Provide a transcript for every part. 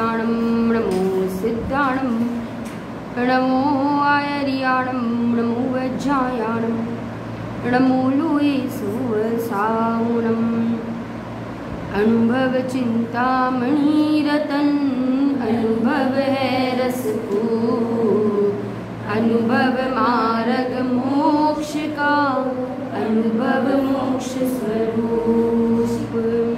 कल्याणम, नमो सिद्धाणम, नमो आयर्याणम, नमो वज्रायाणम, नमो लोये सुवसावनम। अनुभव चिंतामणि रतन, अनुभव है रसपूर, अनुभव मार्ग मोक्ष का, अनुभव मोक्ष स्वरूप।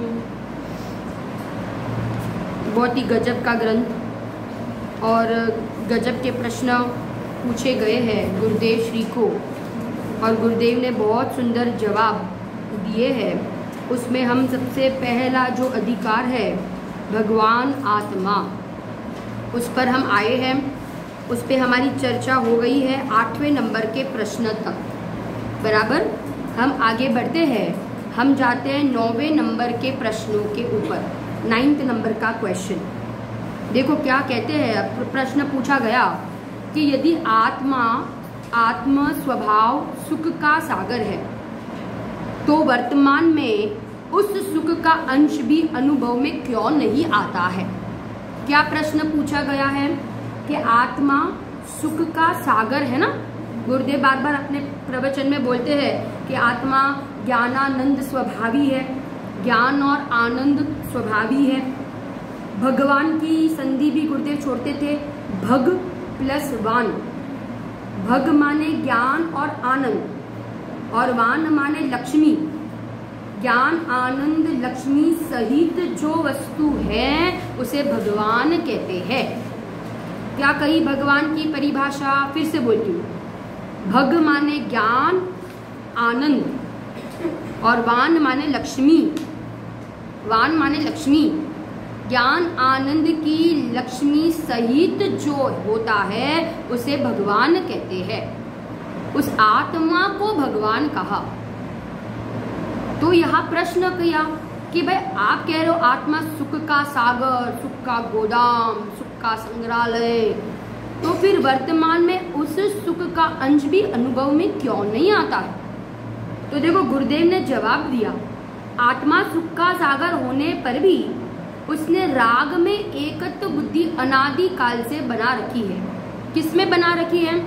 बहुत ही गजब का ग्रंथ और गजब के प्रश्न पूछे गए हैं गुरुदेव श्री को, और गुरुदेव ने बहुत सुंदर जवाब दिए हैं। उसमें हम सबसे पहला जो अधिकार है भगवान आत्मा, उस पर हम आए हैं, उस पर हमारी चर्चा हो गई है 8वें नंबर के प्रश्न तक। बराबर हम आगे बढ़ते हैं, हम जाते हैं 9वें नंबर के प्रश्नों के ऊपर। 9th नंबर का क्वेश्चन देखो क्या कहते हैं। प्रश्न पूछा गया कि यदि आत्म स्वभाव सुख का सागर है तो वर्तमान में उस सुख का अंश भी अनुभव में क्यों नहीं आता है। क्या प्रश्न पूछा गया है कि आत्मा सुख का सागर है ना। गुरुदेव बार बार अपने प्रवचन में बोलते हैं कि आत्मा ज्ञानानंद स्वभावी है, ज्ञान और आनंद स्वभावी है। भगवान की संधि भी गुरुदेव छोड़ते थे, भग प्लस वान। भग माने ज्ञान और आनंद, और वान माने लक्ष्मी। ज्ञान आनंद लक्ष्मी सहित जो वस्तु है उसे भगवान कहते हैं। क्या कही भगवान की परिभाषा, फिर से बोलती हूँ। भग माने ज्ञान आनंद और वान माने लक्ष्मी। वान माने लक्ष्मी, ज्ञान आनंद की लक्ष्मी सहित जो होता है उसे भगवान कहते हैं। उस आत्मा को भगवान कहा। तो यहाँ प्रश्न किया कि भाई आप कह रहे हो आत्मा सुख का सागर, सुख का गोदाम, सुख का संग्रहालय, तो फिर वर्तमान में उस सुख का अंश भी अनुभव में क्यों नहीं आता है। तो देखो गुरुदेव ने जवाब दिया, आत्मा सुख का सागर होने पर भी उसने राग में एकत्व बुद्धि अनादि काल से बना रखी है। किस में बना रखी है?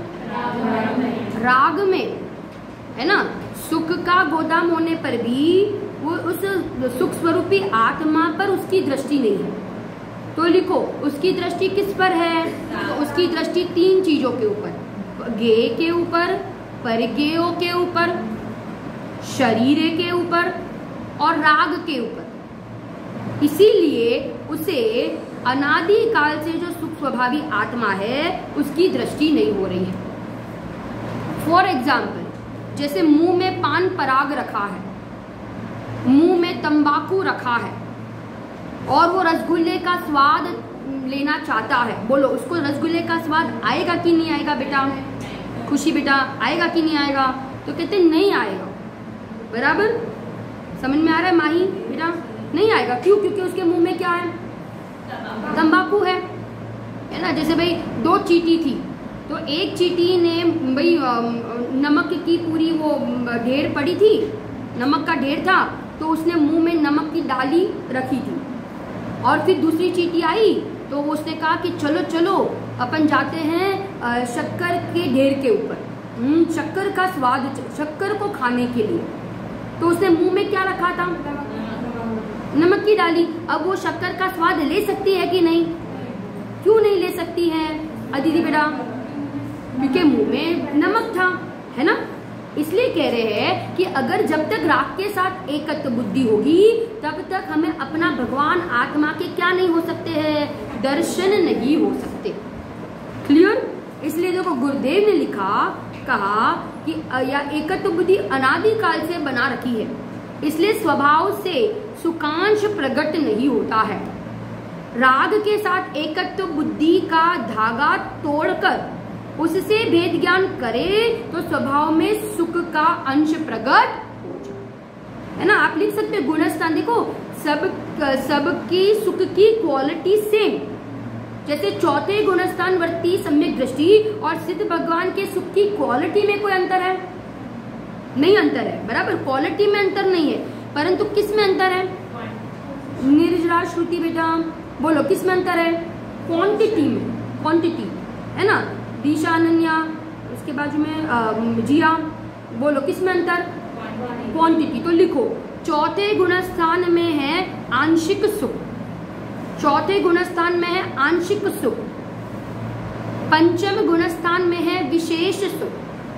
राग में, है ना। सुख का गोदाम होने पर भी वो उस सुख स्वरूपी आत्मा पर उसकी दृष्टि नहीं है। तो लिखो उसकी दृष्टि किस पर है? तो उसकी दृष्टि 3 चीजों के ऊपर, ज्ञेय के ऊपर, परिज्ञेयों के ऊपर, शरीर के ऊपर और राग के ऊपर। इसीलिए उसे अनादि काल से जो सुख स्वभावी आत्मा है उसकी दृष्टि नहीं हो रही है। फॉर एग्जाम्पल, जैसे मुंह में पान पराग रखा है, मुंह में तंबाकू रखा है और वो रसगुल्ले का स्वाद लेना चाहता है। बोलो उसको रसगुल्ले का स्वाद आएगा कि नहीं आएगा बेटा? खुशी बेटा आएगा कि नहीं आएगा? तो कहते नहीं आएगा। बराबर समझ में आ रहा है माही बेटा? नहीं आएगा। क्यों? क्योंकि उसके मुंह में क्या है? तंबाकू है ना। जैसे भाई 2 चींटी थी, तो एक चींटी ने भाई नमक की पूरी वो ढेर पड़ी थी, नमक का ढेर था, तो उसने मुंह में नमक की डाली रखी थी। और फिर दूसरी चींटी आई तो उसने कहा कि चलो चलो अपन जाते हैं शक्कर के ढेर के ऊपर, शक्कर का स्वाद, शक्कर को खाने के लिए। तो उसने मुंह में क्या रखा था? नमक की डाली। अब वो शक्कर का स्वाद ले सकती है कि नहीं? क्यों नहीं ले सकती है अदिति बेटा? क्योंकि मुंह में नमक था, है ना। इसलिए कह रहे हैं कि अगर जब तक राग के साथ एकत्व बुद्धि होगी तब तक हमें अपना भगवान आत्मा के क्या नहीं हो सकते हैं? दर्शन नहीं हो सकते। क्लियर? इसलिए देखो गुरुदेव ने कहा कि या एकत्व बुद्धि अनादि काल से बना रखी है, इसलिए स्वभाव से सुखांश प्रकट नहीं होता है। राग के साथ एकत्व बुद्धि का धागा तोड़कर उससे भेद ज्ञान करे तो स्वभाव में सुख का अंश प्रकट हो जाए, है ना। आप लिख सकते गुणस्थान, देखो सबकी सुख की क्वालिटी सेम। जैसे चौथे गुणस्थान वर्ती सम्यक दृष्टि और सिद्ध भगवान के सुख की क्वालिटी में कोई अंतर है? नहीं अंतर है। बराबर, क्वालिटी में अंतर नहीं है, परंतु किस में अंतर है? निर्जरा श्रुति बेटा बोलो किस में अंतर है? क्वांटिटी में, क्वांटिटी है ना। दिशा अनन्या, उसके बाजू में जिया, बोलो किसमें अंतर? क्वांटिटी। तो लिखो चौथे गुणस्थान में है आंशिक सुख, चौथे गुणस्थान में है आंशिक सुख, पंचम गुणस्थान में है विशेष सुख,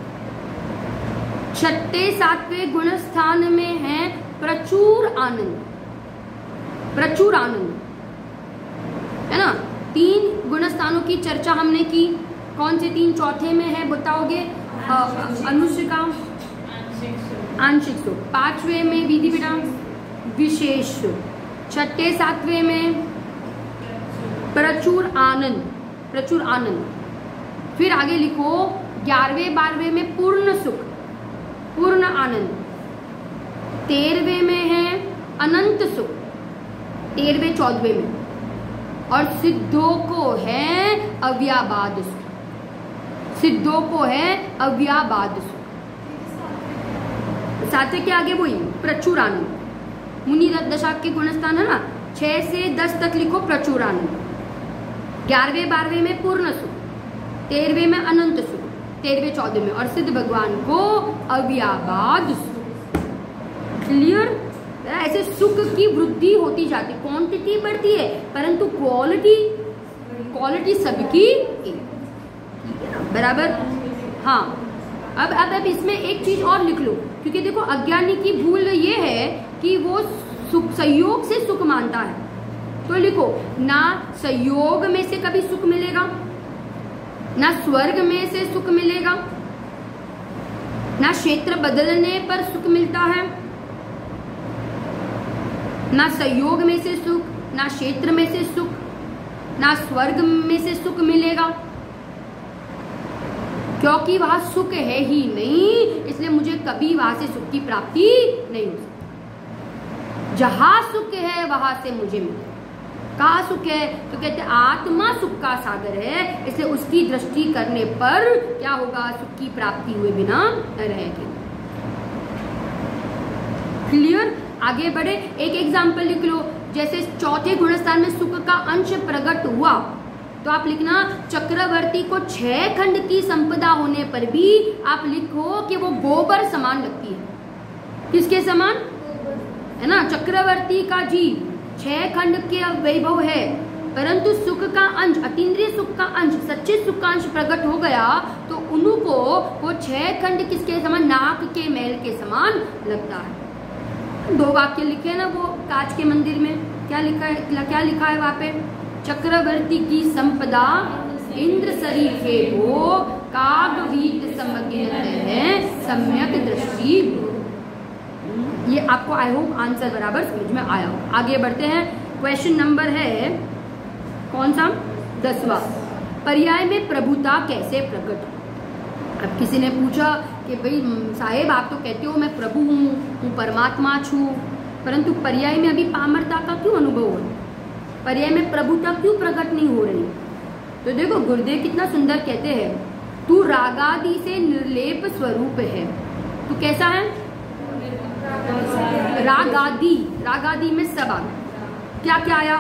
छठे सातवें गुणस्थान में है प्रचुर आनंद, प्रचुर आनंद, है ना। 3 गुणस्थानों की चर्चा हमने की, कौन से 3? चौथे में है बताओगे? अनुष्का, आंशिक सुख। 5वें में विधि बेटा विशेष सुख, 6ठे 7वें में प्रचुर आनंद, प्रचुर आनंद। फिर आगे लिखो 11वें 12वें में पूर्ण सुख, पूर्ण आनंद। 13वें में है अनंत सुख, 13वें 14वें में। और सिद्धों को है अव्याबाद सुख, सिद्धों को है अव्याबाद सुख। साथ के आगे वही प्रचुर आनंद। मुनि दशा के गुणस्थान है ना, 6 से 10 तक लिखो प्रचुर आनंद। 11वें 12वें में पूर्ण सुख, 13वें में अनंत सुख, 13वें 14वें में। और सिद्ध भगवान को अव्याबाद सुख। क्लियर? ऐसे सुख की वृद्धि होती जाती, क्वांटिटी बढ़ती है परंतु क्वालिटी, क्वालिटी सबकी एक, बराबर। हाँ, अब इसमें एक चीज और लिख लो, क्योंकि देखो अज्ञानी की भूल ये है कि वो सुख संयोग से सुख मानता है। तो लिखो ना संयोग में से कभी सुख मिलेगा, ना स्वर्ग में से सुख मिलेगा, ना क्षेत्र बदलने पर सुख मिलता है, ना संयोग में से सुख, ना क्षेत्र में से सुख, ना स्वर्ग में से सुख मिलेगा, क्योंकि वहां सुख है ही नहीं, इसलिए मुझे कभी वहां से सुख की प्राप्ति नहीं हो सकती। जहां सुख है वहां से मुझे मिले। कहाँ सुख है? तो कहते आत्मा सुख का सागर है, इसलिए उसकी दृष्टि करने पर क्या होगा? सुख की प्राप्ति हुए बिना रहेगी। क्लियर? आगे बढ़े, एक एग्जाम्पल लिख लो। जैसे चौथे गुणस्थान में सुख का अंश प्रकट हुआ, तो आप लिखना चक्रवर्ती को 6 खंड की संपदा होने पर भी आप लिखो कि वो गोबर समान लगती है। किसके समान? है ना, चक्रवर्ती का जीव 6 खंड के वैभव है, परंतु सुख का अंश, अतीन्द्रिय सुख का अंश, सच्चे सुख का अंश प्रकट हो गया तो उनको वो 6 खंड किसके समान? नाक के मैल के समान लगता है। 2 वाक्य लिखे ना वो कांच के मंदिर में, क्या लिखा है? क्या लिखा है वहां पे? चक्रवर्ती की संपदा इंद्र सरीखे हो, कागवीत समगिनत है, सम्यक दृष्टि। ये आपको आई होप आंसर बराबर समझ में आया हो। आगे बढ़ते हैं, क्वेश्चन नंबर है कौन सा? 10वां। पर्याय में प्रभुता कैसे प्रकट? अब किसी ने पूछा कि भाई साहेब आप तो कहते हो मैं प्रभु हूँ, परमात्मा छू, परंतु पर्याय में अभी पामरता का क्यों अनुभव हो? पर्याय में प्रभुता क्यों प्रकट नहीं हो रही? तो देखो गुरुदेव कितना सुंदर कहते हैं, तू रागादि से निर्लेप स्वरूप है। तू कैसा है? रागादि, रागादि में सब आ क्या क्या आया?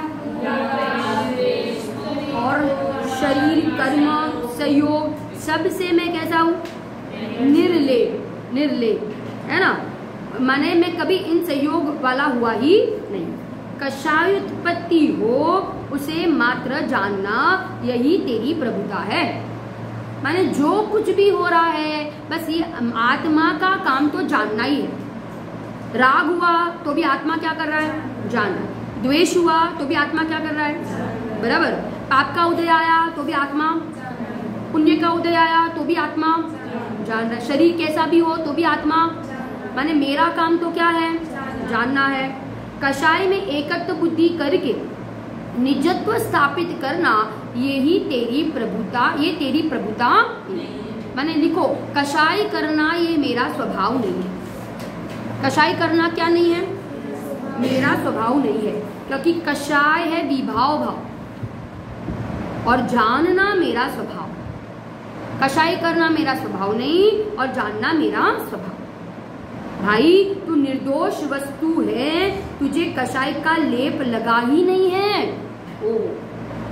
और शरीर, कर्म, संयोग, सब से मैं कैसा हूँ? निर्लेप, निर्लेप, है ना। माने मैं कभी इन संयोग वाला हुआ ही नहीं। कषाय उत्पत्ति हो उसे मात्र जानना, यही तेरी प्रभुता है। माने जो कुछ भी हो रहा है बस ये आत्मा का काम तो जानना ही है। राग हुआ तो भी आत्मा क्या कर रहा है? जान रहा है। द्वेष हुआ तो भी आत्मा क्या कर रहा है? बराबर। पाप का उदय आया तो भी आत्मा, पुण्य का उदय आया तो भी आत्मा जान रहा है। शरीर कैसा भी हो तो भी आत्मा, माने मेरा काम तो क्या है? जानना है। कषाय में एकत्व बुद्धि करके निजत्व स्थापित करना, यही तेरी प्रभुता, ये तेरी प्रभुता। माने लिखो कषाय करना ये मेरा स्वभाव नहीं है। कषाय करना क्या नहीं है? मेरा स्वभाव नहीं है, क्योंकि कषाय है विभाव भाव और जानना मेरा स्वभाव। कषाय करना मेरा स्वभाव नहीं और जानना मेरा स्वभाव। भाई तू निर्दोष वस्तु है, तुझे कषाय का लेप लगा ही नहीं है। ओ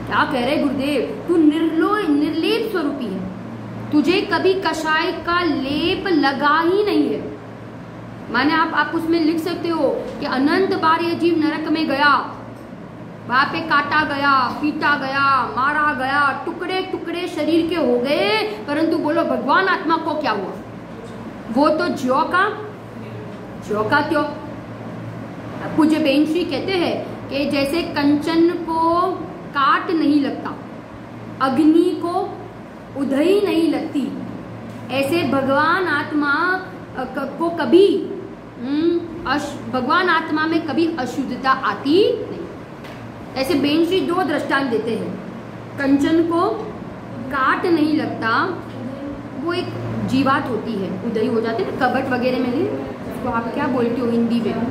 क्या कह रहे गुरुदेव, तू निर्लेप स्वरूपी है, तुझे कभी कषाय का लेप लगा ही नहीं है। माने आप उसमें लिख सकते हो कि अनंत बार ये जीव नरक में गया, वहां पे काटा गया, पीटा गया, मारा गया, टुकड़े टुकड़े शरीर के हो गए, परंतु बोलो भगवान आत्मा को क्या हुआ? वो तो ज्यो का त्यों। पूज्य बेन श्री कहते हैं कि जैसे कंचन को काट नहीं लगता, अग्नि को उधई नहीं लगती, ऐसे भगवान आत्मा को कभी भगवान आत्मा में कभी अशुद्धता आती नहीं। ऐसे बेन श्री 2 दृष्टांत देते हैं। कंचन को काट नहीं लगता, वो एक जीवात होती है, उदय हो जाती है ना, कबट वगैरह में नहीं, उसको आप क्या बोलते हो हिंदी में?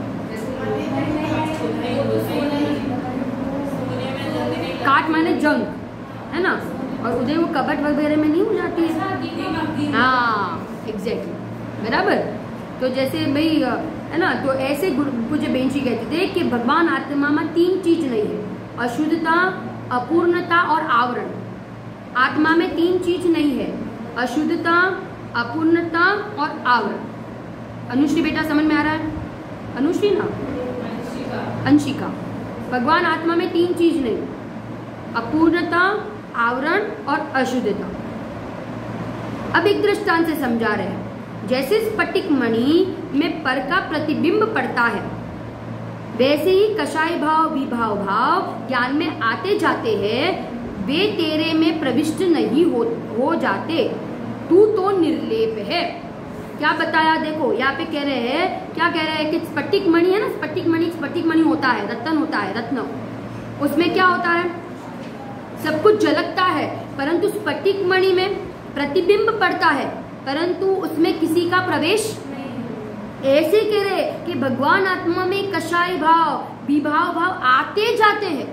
काट माने जंग है ना, और उदय वो कबट वगैरह में नहीं हो जाती है। हाँ एग्जैक्टली, बराबर। तो जैसे भाई है ना, तो ऐसे पूज्य बेन श्री कहते थे कि भगवान आत्मा में 3 चीज नहीं है, अशुद्धता, अपूर्णता और आवरण। आत्मा में 3 चीज नहीं है, अशुद्धता, अपूर्णता और आवरण। अनुश्री बेटा समझ में आ रहा है? अनुश्री ना, अंशिका। भगवान आत्मा में 3 चीज नहीं, अपूर्णता, आवरण और अशुद्धता। अब एक दृष्टांत से समझा रहे हैं। जैसे स्फटिक मणि में पर का प्रतिबिंब पड़ता है, वैसे ही कषाय भाव विभाव भाव ज्ञान में आते जाते हैं, वे तेरे में प्रविष्ट नहीं हो जाते, तू तो निर्लेप है। क्या बताया देखो, यहाँ पे कह रहे हैं, क्या कह रहे हैं कि स्फटिक मणि है ना, स्फटिक मणि होता है, रत्न होता है, रत्न। उसमें क्या होता है, सब कुछ झलकता है, परंतु स्फटिक मणि में प्रतिबिंब पड़ता है, परंतु उसमें किसी का प्रवेश नहीं। ऐसे कह रहे कि भगवान आत्मा में कषाय भाव विभाव भाव आते जाते हैं,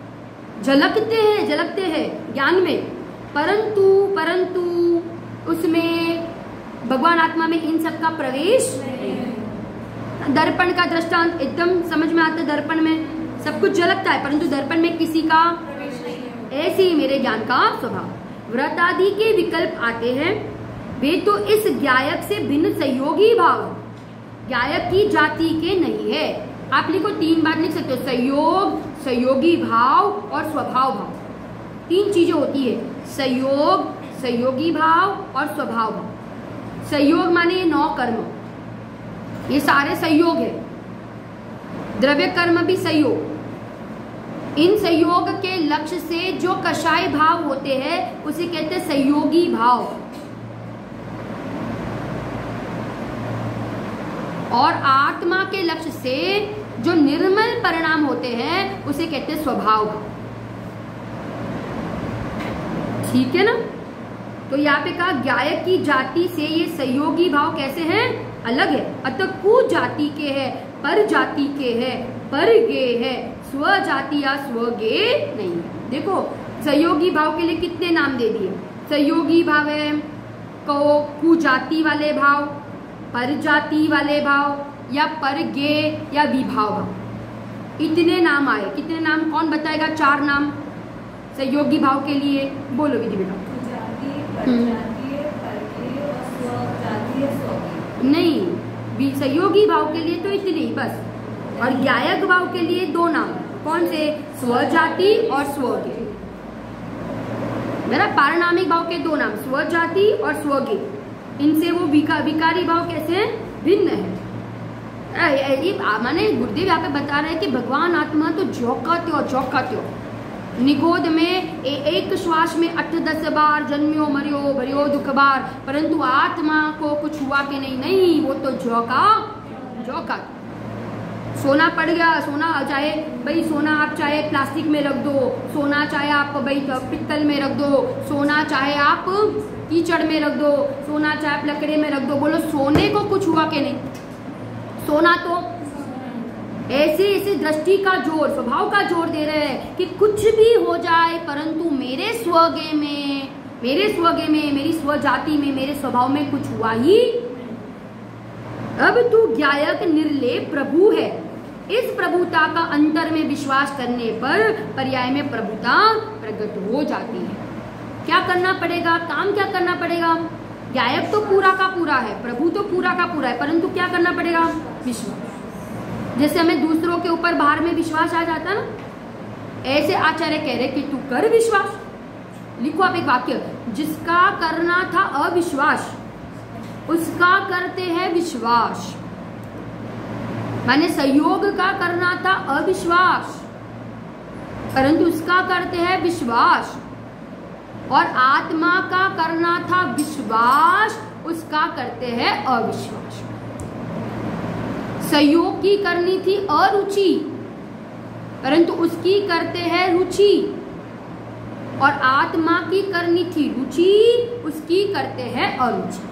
झलकते हैं ज्ञान में, परंतु उसमें भगवान आत्मा में इन सब का प्रवेश नहीं। दर्पण का दृष्टांत एकदम समझ में आता है। दर्पण में सब कुछ झलकता है, परंतु दर्पण में किसी का प्रवेश नहीं। ऐसे ही मेरे ज्ञान का स्वभाव। व्रत आदि के विकल्प आते हैं, वे तो इस ज्ञायक से भिन्न सहयोगी भाव, ज्ञायक की जाति के नहीं है। आप लिखो 3 बात लिख सकते हो, संयोग, सहयोगी भाव और स्वभाव भाव। 3 चीजें होती है, संयोग, सहयोगी भाव और स्वभाव भाव। संयोग माने ये 9 कर्म, ये सारे संयोग है। द्रव्य कर्म भी संयोग। इन संयोग के लक्ष्य से जो कषाय भाव होते हैं उसे कहते हैं सहयोगी भाव, और आत्मा के लक्ष्य से जो निर्मल परिणाम होते हैं उसे कहते हैं स्वभाव भाव। ठीक है ना? तो यहाँ पे कहा ज्ञायक की जाति से ये सहयोगी भाव कैसे हैं? अलग है। अतः कु जाति के है, पर जाति के है, पर गे है, स्व जाति या स्वगे नहीं है। देखो सहयोगी भाव के लिए कितने नाम दे दिए। सहयोगी भाव है कु जाति वाले भाव, पर जाति वाले भाव, या पर गे या विभाव भाव। इतने नाम आए। कितने नाम कौन बताएगा? 4 नाम सहयोगी भाव के लिए। बोलो विधि बेटा। नहीं, सहयोगी भाव के लिए तो इतने ही बस। और ज्ञायक भाव के लिए 2 नाम। कौन से? स्वजाति और स्वगे। मेरा पारनामिक भाव के 2 नाम, स्वजाति और स्वगे। इनसे वो विकारी भाव कैसे भिन्न है। माने गुरुदेव यहाँ पे बता रहे हैं कि भगवान आत्मा तो झोंकात्यो निगोद में एक श्वास में 8-10 बार जन्म्यो मरियो भरियो दुख बार, परंतु आत्मा को कुछ हुआ कि नहीं, वो तो झोंका। सोना पड़ गया, सोना चाहे भाई सोना आप चाहे प्लास्टिक में रख दो, सोना चाहे आप भाई पित्तल में रख दो, सोना चाहे आप कीचड़ में रख दो, सोना चाहे आप लकड़े में रख दो, बोलो सोने को कुछ हुआ कि नहीं? सोना तो ऐसे दृष्टि का जोर, स्वभाव का जोर दे रहे हैं कि कुछ भी हो जाए, परंतु मेरे स्वगे में, मेरी स्वजाति में, मेरे स्वभाव में कुछ हुआ ही। अब तू ज्ञायक निर्लेप प्रभु है, इस प्रभुता का अंतर में विश्वास करने पर पर्याय में प्रभुता प्रकट हो जाती है। क्या करना पड़ेगा, काम क्या करना पड़ेगा? गायक तो पूरा का पूरा है, प्रभु तो पूरा का पूरा है, परंतु क्या करना पड़ेगा? विश्वास। जैसे हमें दूसरों के ऊपर बाहर में विश्वास आ जाता है ना, ऐसे आचार्य कह रहे कि तू कर विश्वास। लिखो आप एक वाक्य, जिसका करना था अविश्वास उसका करते हैं विश्वास। माने संयोग का करना था अविश्वास परंतु उसका करते हैं विश्वास, और आत्मा का करना था विश्वास उसका करते हैं अविश्वास। संयोग की करनी थी अरुचि परंतु उसकी करते हैं रुचि, और आत्मा की करनी थी रुचि उसकी करते हैं अरुचि।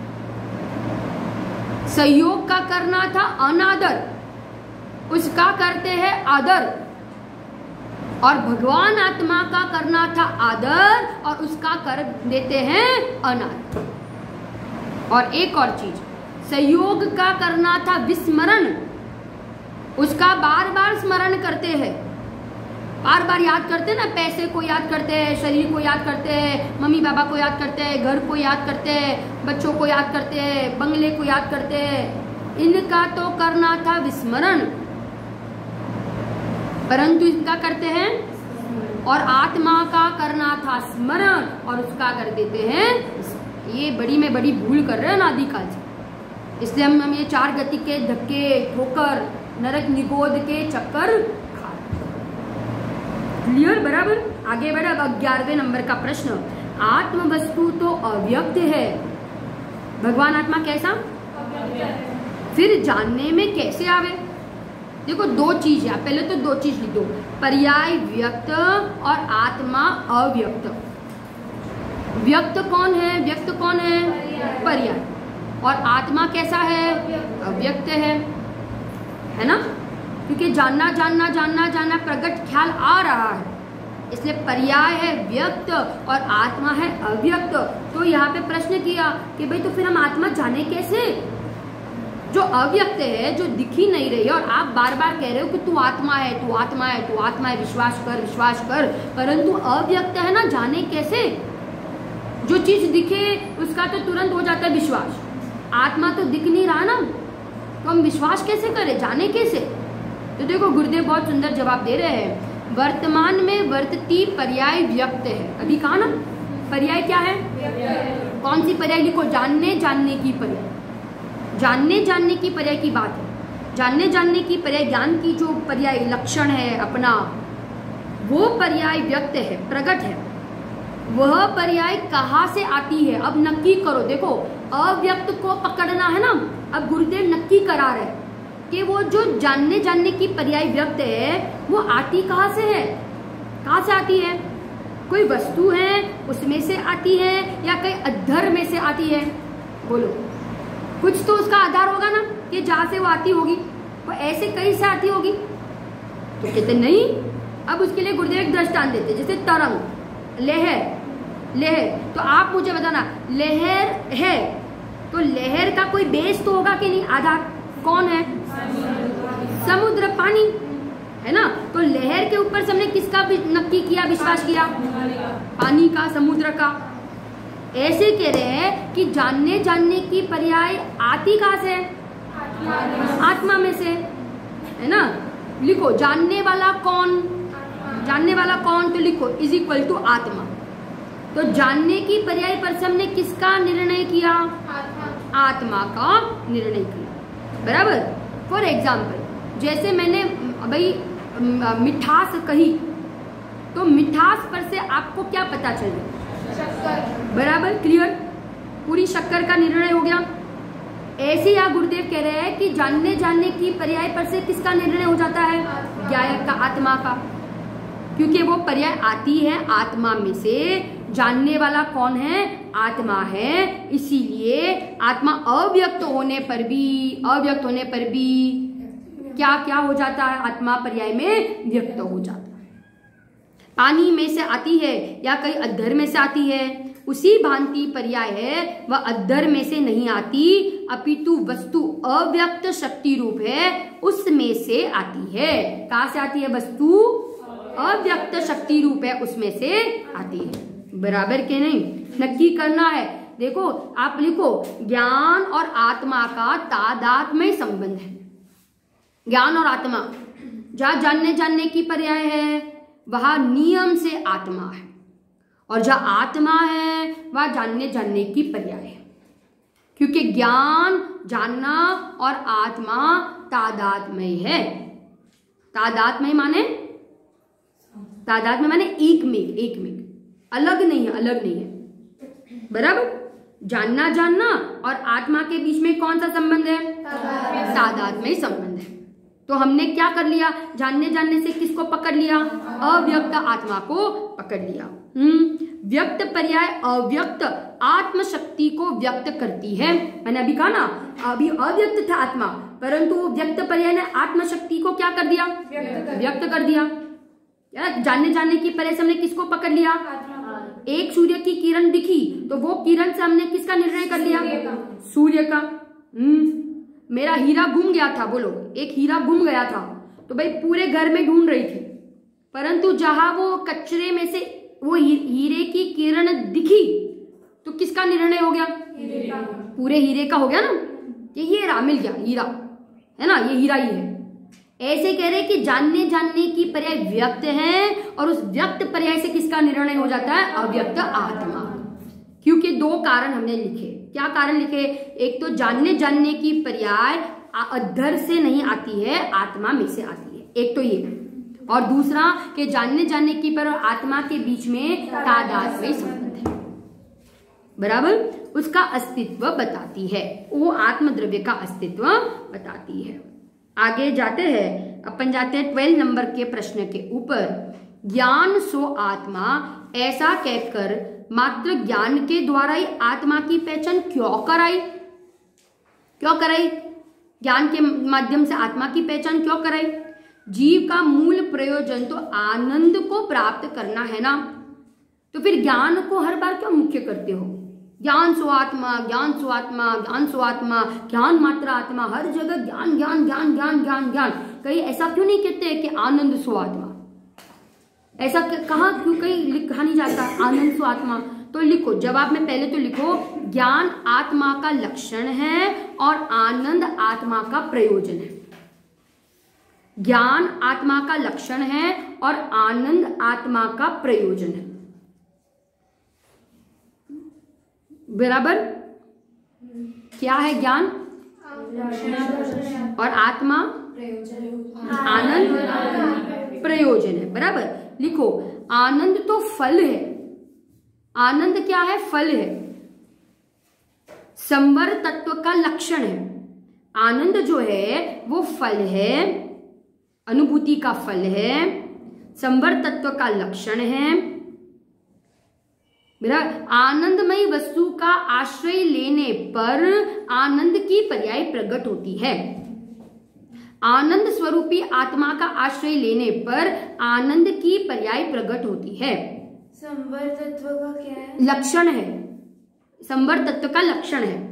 संयोग का करना था अनादर उसका करते हैं आदर, और भगवान आत्मा का करना था आदर और उसका कर देते हैं अनादर। और एक और चीज, संयोग का करना था विस्मरण उसका बार बार स्मरण करते हैं, बार बार याद करते हैं ना, पैसे को याद करते हैं, शरीर को याद करते हैं, मम्मी पापा को याद करते हैं, घर को याद करते हैं, बच्चों को याद करते हैं, बंगले को याद करते हैं। इनका तो करना था विस्मरण परंतु इनका करते हैं, और आत्मा का करना था स्मरण और उसका कर देते हैं। ये बड़ी में बड़ी भूल कर रहे हैं अनादिकाल से, इसलिए हम ये 4 गति के धक्के ठोकर नरक निगोद के चक्कर। क्लियर? बराबर। आगे बढ़े। अब 11वें नंबर का प्रश्न, आत्म वस्तु तो अव्यक्त है, भगवान आत्मा कैसा? फिर जानने में कैसे आवे? देखो 2 चीज है, पहले तो 2 चीज लिख दो, पर्याय व्यक्त और आत्मा अव्यक्त। व्यक्त कौन है? व्यक्त कौन है? पर्याय। और आत्मा कैसा है? अव्यक्त है ना, क्योंकि जानना जानना जानना जानना प्रकट ख्याल आ रहा है, इसलिए पर्याय है व्यक्त और आत्मा है अव्यक्त। तो यहाँ पे प्रश्न किया कि भाई तो फिर हम आत्मा जाने कैसे? जो अव्यक्त है, जो दिख ही नहीं रही है, और आप बार बार कह रहे हो कि तू आत्मा है, तू आत्मा है, तू आत्मा है, विश्वास कर, परंतु अव्यक्त है ना, जाने कैसे? जो चीज दिखे उसका तो तुरंत हो जाता है विश्वास, आत्मा तो दिख नहीं रहा ना, तो हम विश्वास कैसे करें, जाने कैसे? तो देखो गुरुदेव बहुत सुंदर जवाब दे रहे हैं, वर्तमान में वर्तती पर्याय व्यक्त है। अभी कहा ना पर्याय क्या है? कौन सी पर्याय? लिखो, जानने जानने की पर्याय। जानने जानने की पर्याय की बात है, जानने जानने की पर्याय, ज्ञान की जो पर्याय लक्षण है अपना, वो पर्याय व्यक्त है, प्रकट है। वह पर्याय कहाँ से आती है? अब नक्की करो। देखो अव्यक्त को पकड़ना है ना, अब गुरुदेव नक्की करा रहे कि वो जो जानने जानने की पर्याय व्यक्त है वो आती कहाँ से है? कहाँ से आती है? कोई वस्तु है उसमें से आती है या कहीं अध्यर में से आती है? बोलो, कुछ तो उसका आधार होगा ना कि जहां से वो आती होगी, वो ऐसे कहीं से आती होगी? तो कहते नहीं। अब उसके लिए गुरुदेव एक दृष्टांत देते, जैसे तरंग, लहर। तो आप मुझे बताना, लहर है तो लहर का कोई बेस तो होगा कि नहीं? आधार कौन है? समुद्र, पानी है ना। तो लहर के ऊपर से हमने किसका नक्की किया, विश्वास किया? पानी का, समुद्र का। ऐसे कह रहे हैं कि जानने जानने की पर्याय आती कहाँ से? आत्मा में से, है ना। लिखो जानने वाला कौन? जानने वाला कौन? तो लिखो इज इक्वल टू आत्मा। तो जानने की पर्याय पर से हमने किसका निर्णय किया? आत्मा का निर्णय किया, बराबर। फॉर एग्जाम्पल, जैसे मैंने भाई मिठास कही, तो मिठास पर से आपको क्या पता चले? बराबर, क्लियर। पूरी शक्कर का निर्णय हो गया। ऐसे या गुरुदेव कह रहे हैं कि जानने जानने की पर्याय पर से किसका निर्णय हो जाता है? ज्ञायक का, आत्मा का, क्योंकि वो पर्याय आती है आत्मा में से। जानने वाला कौन है? आत्मा है। इसीलिए आत्मा अव्यक्त होने पर भी क्या क्या हो जाता है? आत्मा पर्याय में व्यक्त हो जाता है। पानी में से आती है या कहीं अध्यर में से आती है? उसी भांति पर्याय है, वह अद्धर में से नहीं आती, अपितु वस्तु अव्यक्त शक्ति रूप है उसमें से आती है। कहाँ से आती है? वस्तु अव्यक्त शक्ति रूप है उसमें से आती है। बराबर के नहीं? नक्की करना है। देखो आप लिखो, ज्ञान और आत्मा का तादात्म्य संबंध है। ज्ञान और आत्मा, जहाँ जानने की पर्याय है वह नियम से आत्मा है, और जहाँ आत्मा है वह जानने की पर्याय है। क्योंकि ज्ञान, जानना और आत्मा तादात्म्य है। तादात्म्य माने एक में, अलग नहीं है। बराबर? जानना और आत्मा के बीच में कौन सा संबंध है? तादात्म्य संबंध है। तो हमने क्या कर लिया? जानने से किसको पकड़ लिया? अव्यक्त आत्मा को पकड़ लिया। व्यक्त पर्याय अव्यक्त आत्म शक्ति को व्यक्त करती है। मैंने अभी कहा ना, अभी अव्यक्त था आत्मा, परंतु व्यक्त पर्याय ने आत्म शक्ति को क्या कर दिया? व्यक्त कर दिया। जानने की पर्याय से हमने किसको पकड़ लिया? एक सूर्य की किरण दिखी तो वो किरण से हमने किसका निर्णय कर लिया? सूर्य का। मेरा हीरा गुम गया था, बोलो, एक हीरा गुम गया था तो भाई पूरे घर में ढूंढ रही थी, परंतु जहां वो कचरे में से वो हीरे की किरण दिखी तो किसका निर्णय हो गया? पूरे हीरे का हो गया ना, कि ये रहा, मिल गया हीरा, है ना, ये हीरा ही है। ऐसे कह रहे कि जानने की पर्याय व्यक्त है, और उस व्यक्त पर्याय से किसका निर्णय हो जाता है? अव्यक्त आत्मा। क्योंकि दो कारण हमने लिखे। क्या कारण लिखे? एक तो जानने की पर्याय अद्धर से नहीं आती है, आत्मा में से आती है, एक तो ये, और दूसरा कि जानने की पर आत्मा के बीच में तादात्म्य संबंध है। बराबर? उसका अस्तित्व बताती है, वो आत्म द्रव्य का अस्तित्व बताती है। आगे जाते हैं, अपन जाते हैं 12 नंबर के प्रश्न के ऊपर। ज्ञान सो आत्मा, ऐसा कहकर मात्र ज्ञान के द्वारा ही आत्मा की पहचान क्यों कराई? ज्ञान के माध्यम से आत्मा की पहचान क्यों कराई? जीव का मूल प्रयोजन तो आनंद को प्राप्त करना है ना, तो फिर ज्ञान को हर बार क्यों मुख्य करते हो? ज्ञान सो आत्मा, ज्ञान सो आत्मा, ज्ञान सो आत्मा, ज्ञान मात्र आत्मा, हर जगह ज्ञान ज्ञान ज्ञान ज्ञान ज्ञान ज्ञान। कहीं ऐसा क्यों नहीं कहते कि आनंद सो आत्मा? ऐसा कहा क्यों कहीं लिखा नहीं जाता आनंद सो आत्मा? तो लिखो, जवाब में पहले तो लिखो, ज्ञान आत्मा का लक्षण है और आनंद आत्मा का प्रयोजन है। ज्ञान आत्मा का लक्षण है और आनंद आत्मा का प्रयोजन है। बराबर? क्या है ज्ञान और आत्मा? आनंद प्रयोजन है। बराबर? लिखो, आनंद तो फल है। आनंद क्या है? फल है, संवर तत्व का लक्षण है। आनंद जो है वो फल है, अनुभूति का फल है, संवर तत्व का लक्षण है। मेरा आनंदमयी वस्तु का आश्रय लेने पर आनंद की पर्याय प्रकट होती है। आनंद स्वरूपी आत्मा का आश्रय लेने पर आनंद की पर्याय प्रकट होती है। संवर तत्व का क्या है? लक्षण है, संवर तत्व का लक्षण है।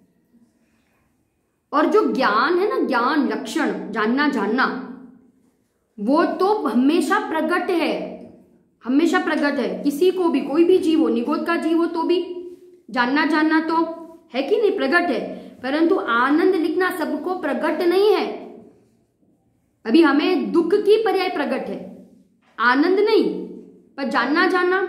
और जो ज्ञान है ना, ज्ञान लक्षण, जानना, वो तो हमेशा प्रकट है, हमेशा प्रकट है। किसी को भी, कोई भी जीव हो, निगोद का जीव हो तो भी जानना तो है कि नहीं, प्रकट है। परंतु आनंद लिखना सबको प्रकट नहीं है। अभी हमें दुख की पर्याय प्रकट है, आनंद नहीं, पर जानना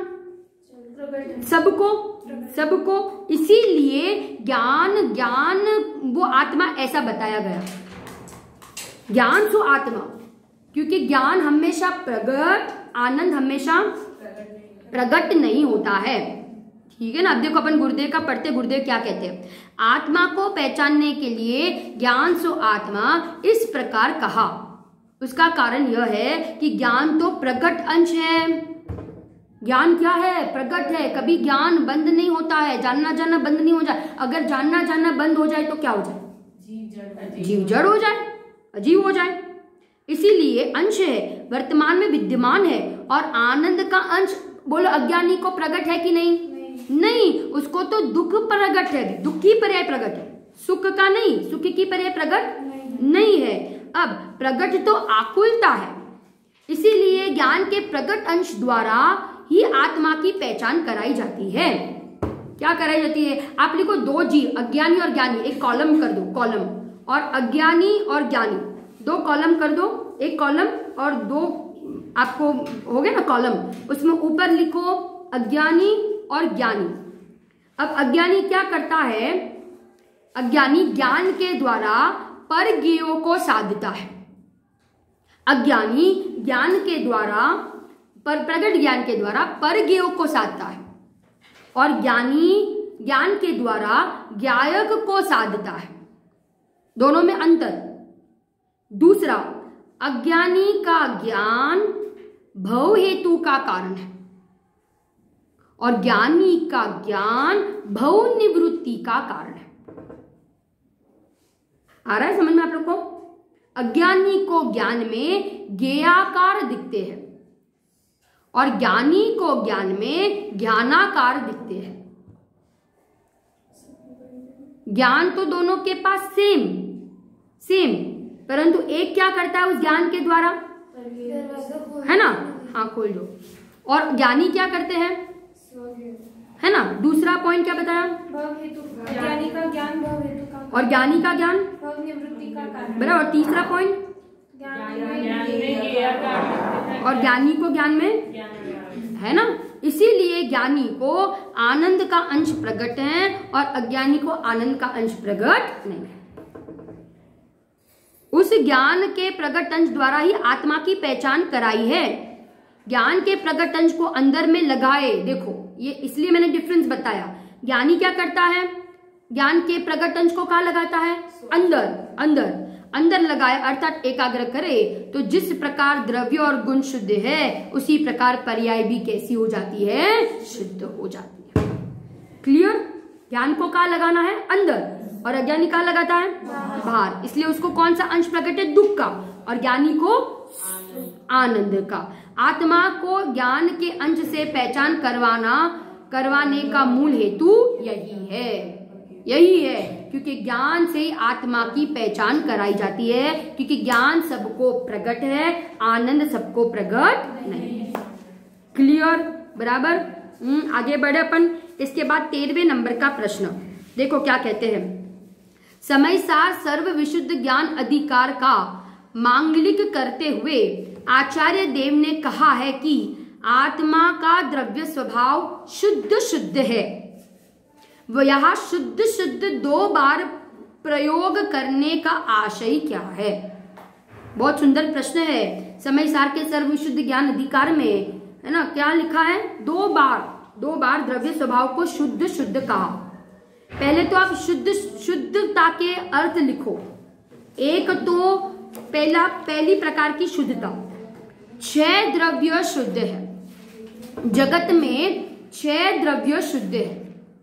सबको। इसीलिए ज्ञान वो आत्मा ऐसा बताया गया, ज्ञान सो आत्मा, क्योंकि ज्ञान हमेशा प्रकट, आनंद हमेशा प्रकट नहीं होता है। ठीक है ना? अब देखो, अपन गुरुदेव का पढ़ते, गुरुदेव क्या कहते हैं? आत्मा को पहचानने के लिए ज्ञान सो आत्मा इस प्रकार कहा। उसका कारण यह है कि ज्ञान तो प्रकट अंश है। ज्ञान क्या है? प्रकट है। कभी ज्ञान बंद नहीं होता है, जानना बंद नहीं हो जाए। अगर जानना बंद हो जाए तो क्या हो जाए? जीव जड़ हो जाए, अजीव हो जाए। इसीलिए अंश है, वर्तमान में विद्यमान है, और आनंद का अंश, बोलो, अज्ञानी को प्रकट है कि नहीं? नहीं, उसको तो दुख प्रगट है, दुख की पर्याय प्रगट है, सुख का नहीं, सुख की पर्याय प्रगट नहीं है। अब प्रगट तो आकुलता है, इसीलिए ज्ञान के प्रगट अंश द्वारा ही आत्मा की पहचान कराई जाती है। क्या कराई जाती है? आप लिखो दो जीव, अज्ञानी और ज्ञानी, एक कॉलम कर दो, कॉलम, और अज्ञानी और ज्ञानी, दो कॉलम कर दो, एक कॉलम और दो आपको हो गया ना कॉलम, उसमें ऊपर लिखो अज्ञानी और ज्ञानी। अब अज्ञानी क्या करता है? अज्ञानी ज्ञान के द्वारा परज्ञेयों को साधता है। अज्ञानी ज्ञान के द्वारा प्रगट ज्ञान के द्वारा परज्ञेयों को साधता है, और ज्ञानी ज्ञान के द्वारा ज्ञायक को साधता है। दोनों में अंतर। दूसरा, अज्ञानी का ज्ञान भव हेतु का कारण है और ज्ञानी का ज्ञान भव निवृत्ति का कारण है। आ रहा है समझ में आप लोग को? अज्ञानी को ज्ञान में ज्ञेयाकार दिखते हैं और ज्ञानी को ज्ञान में ज्ञानाकार दिखते हैं। ज्ञान तो दोनों के पास सेम, परंतु एक क्या करता है उस ज्ञान के द्वारा, है ना? हाँ, खोल दो। और ज्ञानी क्या करते हैं, है ना? दूसरा पॉइंट क्या बताया? ज्ञानी का ज्ञान भव हेतु का, और ज्ञानी का ज्ञान भव निवृत्ति का कारण। बराबर। और तीसरा पॉइंट, और ज्ञानी को ज्ञान में, है ना? इसीलिए ज्ञानी को आनंद का अंश प्रकट है और अज्ञानी को आनंद का अंश प्रकट नहीं है। उस ज्ञान के प्रकट अंश द्वारा ही आत्मा की पहचान कराई है। ज्ञान के प्रकट अंश को अंदर में लगाए, देखो ये इसलिए मैंने डिफरेंस बताया। ज्ञानी क्या करता है? ज्ञान के प्रकट अंश को कहाँ लगाता है? अंदर लगाए, अर्थात एकाग्र करे। तो जिस प्रकार द्रव्य और गुण शुद्ध है, उसी प्रकार पर्याय भी कैसी हो जाती है? शुद्ध हो जाती है। क्लियर? ज्ञान को कहाँ लगाना है? अंदर, और अज्ञानी कहाँ लगाता है? बाहर। इसलिए उसको कौन सा अंश प्रकट है? दुख का, और ज्ञानी को आनंद का। आत्मा को ज्ञान के अंश से पहचान करवाने का मूल हेतु यही है, क्योंकि ज्ञान से ही आत्मा की पहचान कराई जाती है, क्योंकि ज्ञान सबको प्रकट है, आनंद सबको प्रकट नहीं है। क्लियर? बराबर। आगे बढ़े अपन। इसके बाद 13वें नंबर का प्रश्न देखो क्या कहते हैं। समय सार सर्व विशुद्ध ज्ञान अधिकार का मांगलिक करते हुए आचार्य देव ने कहा है कि आत्मा का द्रव्य स्वभाव शुद्ध है। वह यहाँ शुद्ध 2 बार प्रयोग करने का आशय क्या है? बहुत सुंदर प्रश्न है। समय सार के सर्व विशुद्ध ज्ञान अधिकार में, है ना, क्या लिखा है? 2 बार द्रव्य स्वभाव को शुद्ध कहा। पहले तो आप शुद्धता के अर्थ लिखो। एक तो पहली प्रकार की शुद्धता, 6 द्रव्य शुद्ध है जगत में, 6 द्रव्य शुद्ध है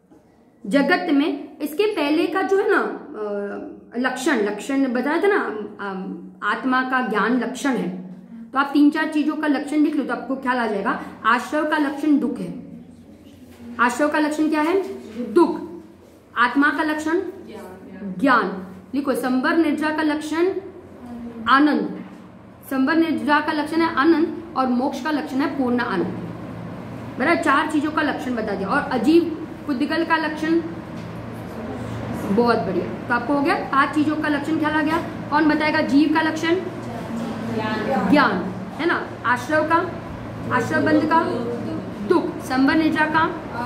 जगत में। इसके पहले का जो है ना लक्षण बताया था ना, आत्मा का ज्ञान लक्षण है। तो आप 3-4 चीजों का लक्षण लिख लो तो आपको ख्याल आ जाएगा। आश्रव का लक्षण दुख है। आश्रव का लक्षण क्या है? दुख। आत्मा का लक्षण ज्ञान। लिखो। संवर निर्जा का लक्षण आनंद। संवर निर्जा का लक्षण है आनंद, और मोक्ष का लक्षण है पूर्ण आनंद। बराबर। 4 चीजों का लक्षण बता दिया। और अजीब पुद्गल का लक्षण, बहुत बढ़िया। तो आपको हो गया 5 चीजों का लक्षण ख्याल आ गया। कौन बताएगा? जीव का लक्षण ज्ञान, है ना। आश्रव का, आश्रव बंध का दुख, संवर निजा का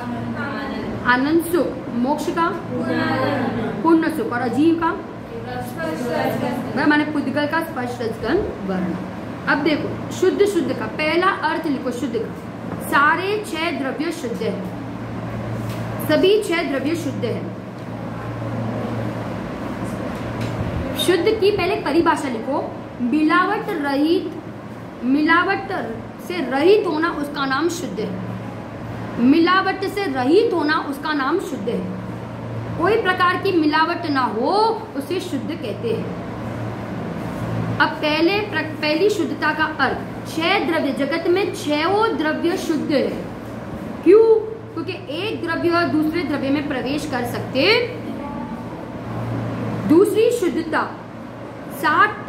आनंद सुख, मोक्ष का पूर्ण सुख, और अजीव का माने पुद्गल का स्पर्श रजगन वर्ण। अब देखो शुद्ध का पहला अर्थ लिखो। शुद्ध का सारे 6 द्रव्य शुद्ध है, सभी 6 द्रव्य शुद्ध है। शुद्ध की पहले परिभाषा लिखो। मिलावट से रहित होना उसका नाम शुद्ध है। मिलावट से रहित होना उसका नाम शुद्ध है। कोई प्रकार की मिलावट ना हो उसे शुद्ध कहते हैं। अब पहली शुद्धता का अर्थ 6 द्रव्य, जगत में 6 द्रव्य शुद्ध है। क्यों? क्योंकि एक द्रव्य दूसरे द्रव्य में प्रवेश कर सकते। दूसरी शुद्धता, सात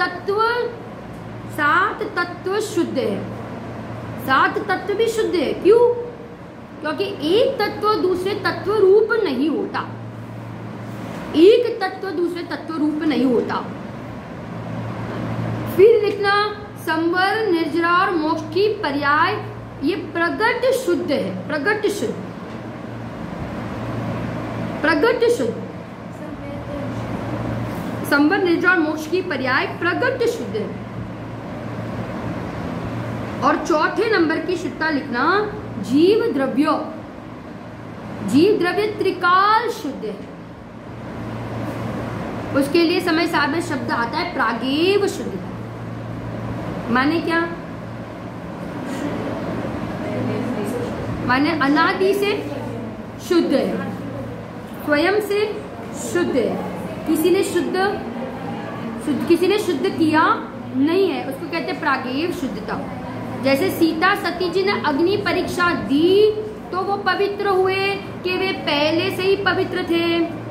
तत्व शुद्ध है। सात तत्व भी शुद्ध है। क्यों? क्योंकि एक तत्व दूसरे तत्व रूप नहीं होता। एक तत्व दूसरे तत्व रूप नहीं होता। फिर लिखना संवर, निर्जरा और मोक्ष की पर्याय, ये प्रगट शुद्ध है। प्रगट शुद्ध, प्रगट शुद्ध। संवर, निर्जरा और मोक्ष की पर्याय प्रगट शुद्ध है। और चौथे नंबर की शुद्धता लिखना जीव द्रव्य। जीव द्रव्य त्रिकाल शुद्ध है। उसके लिए समय सार में शब्द आता है प्रागेव शुद्ध। माने क्या? माने अनादि से शुद्ध है, स्वयं से शुद्ध है। किसी ने शुद्ध किया नहीं है, उसको कहते हैं प्रागेव शुद्धता। जैसे सीता सती जी ने अग्नि परीक्षा दी तो वो पवित्र हुए कि वे पहले से ही पवित्र थे,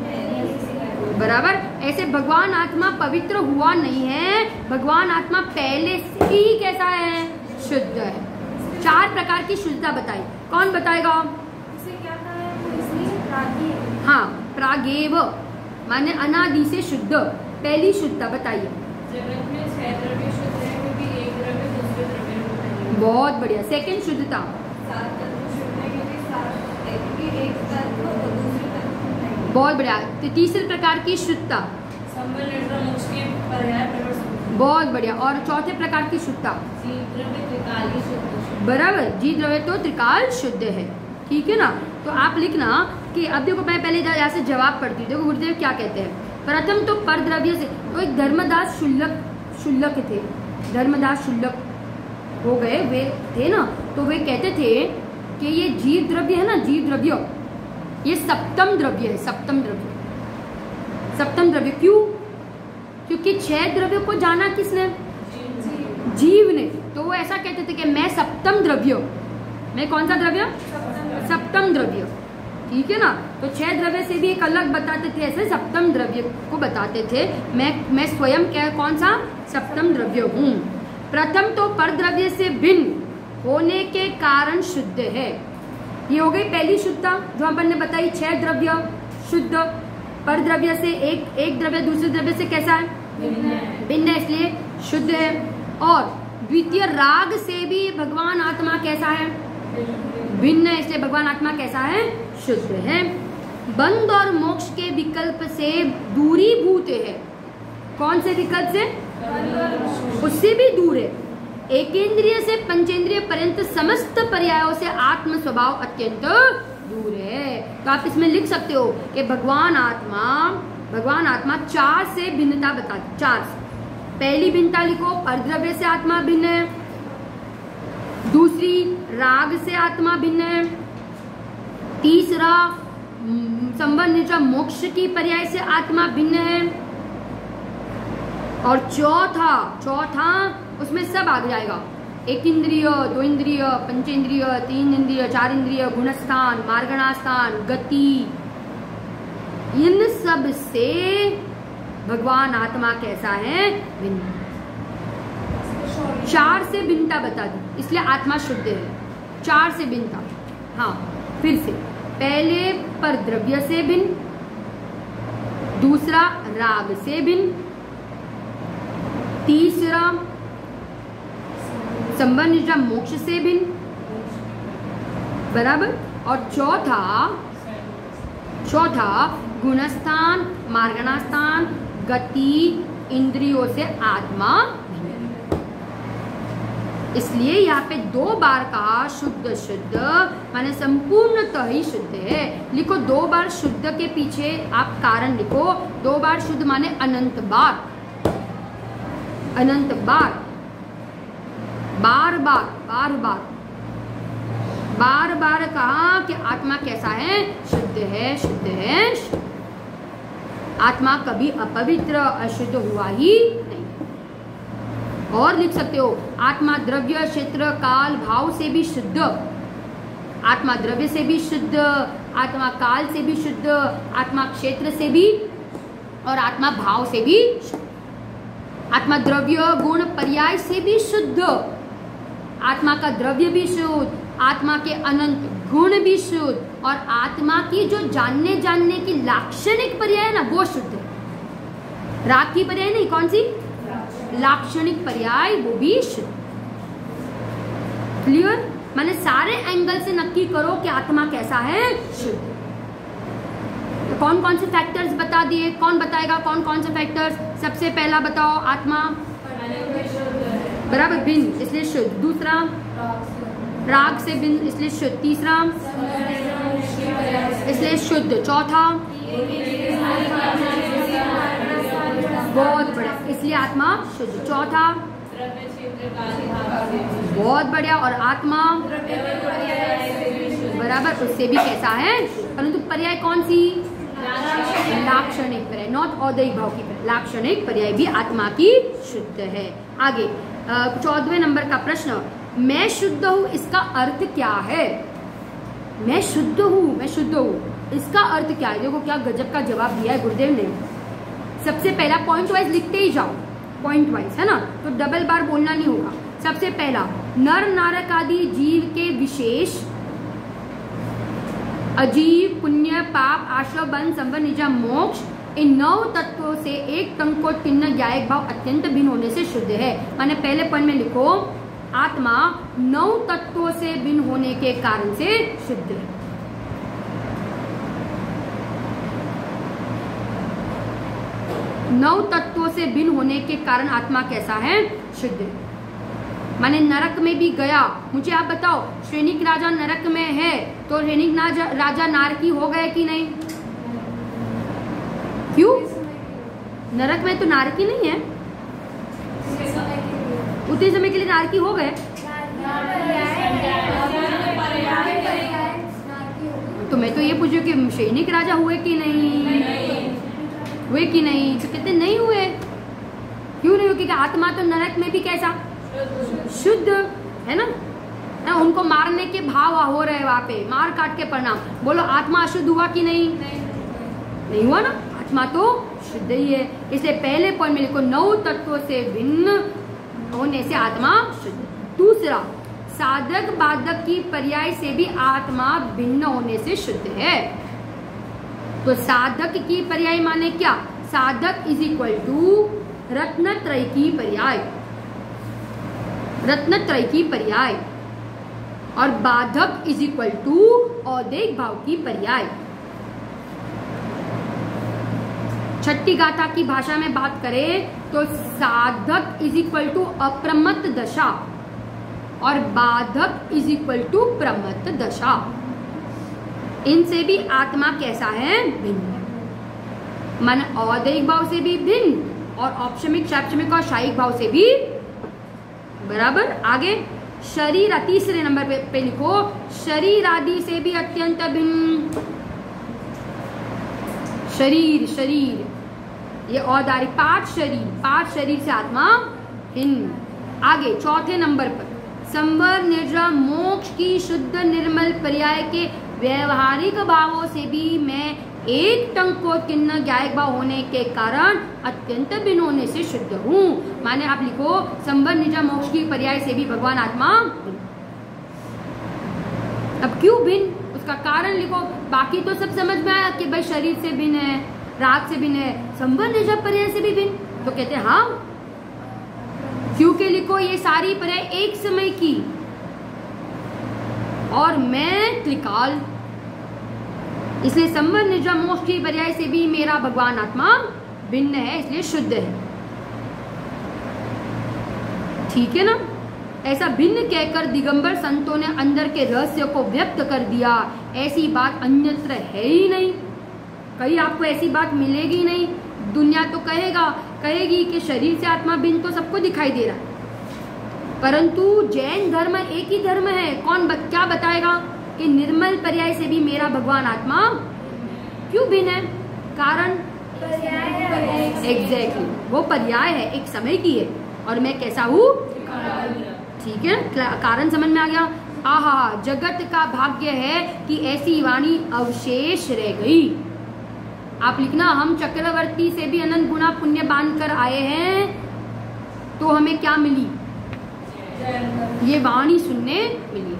बराबर। ऐसे भगवान आत्मा पवित्र हुआ नहीं है, भगवान आत्मा पहले से ही कैसा है? शुद्ध है। 4 प्रकार की शुद्धता बताई। कौन बताएगा? इसे क्या कहा है? इसलिए प्रागेव। हाँ, प्रागेव माने अनादि से शुद्ध। पहली शुद्धता बताइए। जगत में 6 द्रव्य शुद्ध है क्योंकि एक द्रव्य दूसरे द्रव्य में नहीं। बहुत बढ़िया। सेकंड शुद्धता। 7 तत्व शुद्ध है क्योंकि एक तत्व और दूसरे तत्व में नहीं। बहुत बढ़िया। तीसरे प्रकार की शुद्धता। संवर, निर्जरा, मोक्ष के पर्याय प्रगट शुद्ध। बहुत बढ़िया। और चौथे प्रकार की शुद्धता। जीव द्रव्य त्रिकाली शुद्ध। बराबर, जीव द्रव्य तो त्रिकाल शुद्ध है। ठीक है ना? तो आप लिखना कि अब देखो, मैं पहले यहाँ से जवाब पढ़ती हूँ। देखो गुरुदेव क्या कहते हैं। प्रथम तो पर द्रव्य से, तो एक धर्मदास शुल्लक थे। धर्मदास शुल्लक हो गए, वे थे ना, तो वे कहते थे कि ये जीव द्रव्य है ना, जीव द्रव्य ये सप्तम द्रव्य है। सप्तम द्रव्य क्यों? क्योंकि 6 द्रव्य को जाना किसने? जीव ने। तो वो ऐसा कहते थे कि मैं सप्तम द्रव्य। मैं कौन सा द्रव्य? सप्तम द्रव्य। ठीक है ना? तो 6 द्रव्य से भी एक अलग बताते थे, ऐसे सप्तम द्रव्य को बताते थे। मैं स्वयं क्या, कौन सा? सप्तम द्रव्य हूँ। प्रथम तो पर द्रव्य से भिन्न होने के कारण शुद्ध है। ये हो गई पहली शुद्धता जो अपन ने बताई। 6 द्रव्य शुद्ध, पर द्रव्य से एक द्रव्य दूसरे द्रव्य से कैसा है? भिन्न है, इसलिए शुद्ध है। और द्वितीय राग से भी भगवान आत्मा कैसा है? भिन्न है, इसलिए भगवान आत्मा कैसा है? शुद्ध है। बंध और मोक्ष के विकल्प से दूरीभूत है। कौन से विकल्प से? उससे भी दूर है। एकेंद्रिय से पंचेंद्रिय पर्यंत समस्त पर्यायों से आत्म स्वभाव अत्यंत दूर है। तो आप इसमें लिख सकते हो कि भगवान आत्मा 4 से भिन्नता बता। 4 से पहली भिन्नता लिखो, परद्रव्य से आत्मा भिन्न है। दूसरी, राग से आत्मा भिन्न है। तीसरा, संवर, निर्जरा, मोक्ष की पर्याय से आत्मा भिन्न है। और चौथा उसमें सब आ जाएगा। एक इंद्रिय, 2 इंद्रिय, पंचेंद्रिय, 3 इंद्रिय, 4 इंद्रिय, गुणस्थान, मार्गणास्थान, गति, इन सब से भगवान आत्मा कैसा है? भिन्न। 4 से भिन्नता बता दी, इसलिए आत्मा शुद्ध है। 4 से भिन्नता। हाँ, फिर से पहले पर द्रव्य से भिन्न, दूसरा राग से भिन्न, तीसरा संवर, निर्जरा, मोक्ष से भिन्न, बराबर। और चौथा गुणस्थान, मार्गणास्थान, गति, इंद्रियों से आत्मा भिन्न। इसलिए यहाँ पे 2 बार कहा शुद्ध माने संपूर्णतः ही शुद्ध है। लिखो 2 बार शुद्ध के पीछे आप कारण लिखो। 2 बार शुद्ध माने अनंत बार। बार बार कहा कि आत्मा कैसा है? शुद्ध है, शुद्ध है, शुद्ध। आत्मा कभी अपवित्र अशुद्ध हुआ ही नहीं। और लिख सकते हो आत्मा द्रव्य, क्षेत्र, काल, भाव से भी शुद्ध। आत्मा द्रव्य से भी शुद्ध, आत्मा काल से भी शुद्ध, आत्मा क्षेत्र से भी और आत्मा भाव से भी शुद्ध। आत्मा द्रव्य गुण पर्याय से भी शुद्ध, आत्मा का द्रव्य भी शुद्ध, आत्मा के अनंत गुण भी शुद्ध और आत्मा की जो जानने की लाक्षणिक पर्याय है ना वो शुद्ध है। राग की पर्याय नहीं, कौन सी? लाक्षणिक पर्याय, वो भी शुद्ध। क्लियर? मैंने सारे एंगल से नक्की करो कि आत्मा कैसा है, शुद्ध। तो कौन कौन से फैक्टर्स बता दिए, कौन बताएगा कौन कौन से फैक्टर्स? सबसे पहला बताओ, आत्मा बराबर भिन्न इसलिए शुद्ध। दूसरा, राग से भिन्न इसलिए शुद्ध। तीसरा, इसलिए शुद्ध। चौथा, बहुत बढ़िया, इसलिए आत्मा शुद्ध। चौथा, बहुत बढ़िया, और आत्मा बराबर उससे भी कैसा है, परंतु पर्याय कौन सी? लाक्षणिक पर्याय, नॉट औदैहिक भाव की पर्याय। लाक्षणिक पर्याय भी आत्मा की शुद्ध है। आगे 14वें नंबर का प्रश्न, मैं शुद्ध हूं इसका अर्थ क्या है? मैं शुद्ध हूं इसका अर्थ क्या है? देखो क्या गजब का जवाब दिया है गुरुदेव ने। सबसे पहला पॉइंट वाइज लिखते ही जाओ, पॉइंट वाइज, है ना, तो डबल बार बोलना नहीं होगा। सबसे पहला, नर नारक आदि जीव के विशेष अजीव पुण्य पाप आश्रव बंध संवर निजा मोक्ष इन 9 तत्वों से एक टंक को तिन्न ज्ञायक भाव अत्यंत भिन्न होने से शुद्ध है। माने पहले पॉइंट में लिखो, आत्मा 9 तत्वों से भिन्न होने के कारण से शुद्ध है। नौ तत्वों से भिन्न होने के कारण आत्मा कैसा है, शुद्ध है। माने नरक में भी गया, मुझे आप बताओ, श्रेणिक राजा नरक में है तो श्रेणिक राजा नारकी हो गए कि नहीं? क्यों? नरक में तो नारकी नहीं है, उतने समय के लिए नारकी हो गए। तो मैं तो ये पूछू कि श्रेणिक राजा हुए कि नहीं? हुए कि नहीं? तो कहते नहीं हुए। क्यों नहीं हुए? क्योंकि आत्मा तो नरक में भी कैसा, शुद्ध है ना। उनको मारने के भाव हो रहे वहां पे, मार काट के परिणाम। बोलो आत्मा अशुद्ध हुआ कि नहीं? नहीं हुआ ना, आत्मा तो शुद्ध ही है। इसलिए पहले पॉइंट में लिखो, 9 तत्वों से भिन्न होने से आत्मा शुद्ध। दूसरा, साधक बाधक की पर्याय से भी आत्मा भिन्न होने से शुद्ध है। तो साधक की पर्याय माने क्या? साधक इज इक्वल टू रत्नत्रय की पर्याय, रत्नत्रय की पर्याय, और बाधक इज इक्वल टू औदैहिक भाव की पर्याय। छठी गाथा की भाषा में बात करें तो साधक इज इक्वल टू अप्रमत्त दशा और बाधक इज इक्वल टू प्रमत्त दशा। इनसे भी आत्मा कैसा है, भिन्न। मन औदैहिक भाव से भी भिन्न और औपशमिक शैक्षणिक और शायिक भाव से भी बराबर। आगे शरीर, तीसरे नंबर पे लिखो, शरीर आदि से भी अत्यंत भिन्न। शरीर, शरीर ये औदारिक, 5 शरीर से आत्मा भिन्न। आगे चौथे नंबर पर, संवर निर्जा मोक्ष की शुद्ध निर्मल पर्याय के व्यवहारिक भावों से भी मैं एक टंक को किन्न ज्ञायक भाव होने के कारण अत्यंत भिन्न होने से शुद्ध हूँ। माने आप लिखो, संवर निजा मोक्ष की पर्याय से भी भगवान आत्मा भिन्न। अब क्यों भिन्न, उसका कारण लिखो। बाकी तो सब समझ में आया कि भाई शरीर से भिन्न है, राग से भिन्न है, संवर निजा पर्याय से भी भिन्न। तो कहते हैं हाँ, क्योंकि लिखो ये सारी पर्याय एक समय की और मैं त्रिकाल, इसलिए संवर निजा मोक्ष की पर्याय से भी मेरा भगवान आत्मा भिन्न है, इसलिए शुद्ध है। ठीक है ना। ऐसा भिन्न कहकर दिगंबर संतों ने अंदर के रहस्य को व्यक्त कर दिया। ऐसी बात अन्यत्र है ही नहीं, कहीं आपको ऐसी बात मिलेगी नहीं। दुनिया तो कहेगी कि शरीर से आत्मा भिन्न तो सबको दिखाई दे रहा है, परंतु जैन धर्म एक ही धर्म है। क्या बताएगा कि निर्मल पर्याय से भी मेरा भगवान आत्मा क्यों भिन्न है? कारण एग्जैक्टली वो पर्याय है, एक समय की है और मैं कैसा हूँ। ठीक है, कारण समझ में आ गया। आहा, जगत का भाग्य है कि ऐसी वाणी अवशेष रह गई। आप लिखना, हम चक्रवर्ती से भी अनंत गुना पुण्य बांध कर आए हैं, तो हमें क्या मिली? ये वाणी सुनने मिली।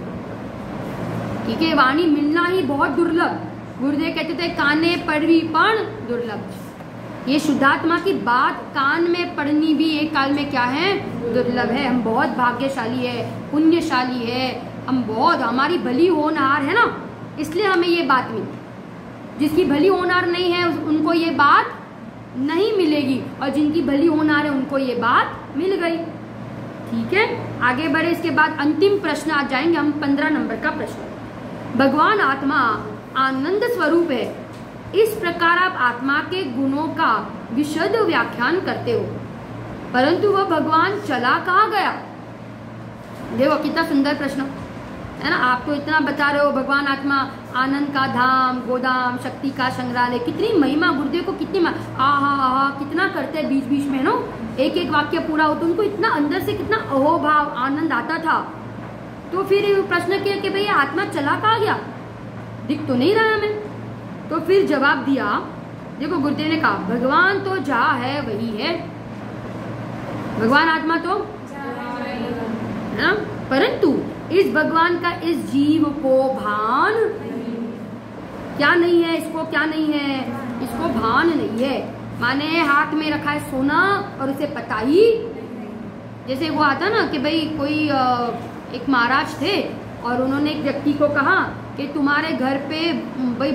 ठीक है, वाणी मिलना ही बहुत दुर्लभ। गुरुदेव कहते थे काने पढ़वी पण दुर्लभ। ये शुद्धात्मा की बात कान में पढ़नी भी एक काल में क्या है? दुर्लभ है। हम बहुत भाग्यशाली है, पुण्यशाली है, हम बहुत, हमारी भली होनहार है ना, इसलिए हमें ये बात मिली। जिसकी भली होनहार नहीं है उनको ये बात नहीं मिलेगी, और जिनकी भली होनहार है उनको ये बात मिल गई। ठीक है, आगे बढ़े। इसके बाद अंतिम प्रश्न आ जाएंगे हम, 15 नंबर का प्रश्न। भगवान आत्मा आनंद स्वरूप है, इस प्रकार आप आत्मा के गुणों का विशद व्याख्यान करते हो, परंतु वह भगवान चला कहाँ गया? देखो कितना सुंदर प्रश्न है ना। आप तो इतना बता रहे हो भगवान आत्मा आनंद का धाम, गोदाम, शक्ति का संग्रहालय, कितनी महिमा गुरुदेव को, कितनी आहा कितना करते हैं बीच बीच में, नो एक एक वाक्य पूरा हो तो उनको इतना अंदर से कितना अहोभाव आनंद आता था। तो फिर प्रश्न किया कि भाई आत्मा चला कहाँ गया, दिख तो नहीं रहा हमें। तो फिर जवाब दिया, देखो गुरुदेव ने कहा भगवान तो जहाँ है वही है, भगवान आत्मा तो है ना, परंतु इस भगवान का इस जीव को भान क्या नहीं है, इसको क्या नहीं है, इसको भान नहीं है। माने हाथ में रखा है सोना और उसे पता ही, जैसे वो आता ना कि भाई कोई एक महाराज थे और उन्होंने एक व्यक्ति को कहा कि तुम्हारे घर पे भाई